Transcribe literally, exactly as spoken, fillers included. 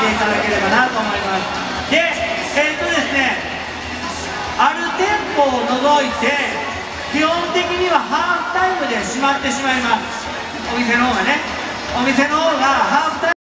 ていただければなと思います。で、えっとですね、ある店舗を除いて基本的にはハーフタイムで閉まってしまいます。お店の方がね、お店の方がハーフタイム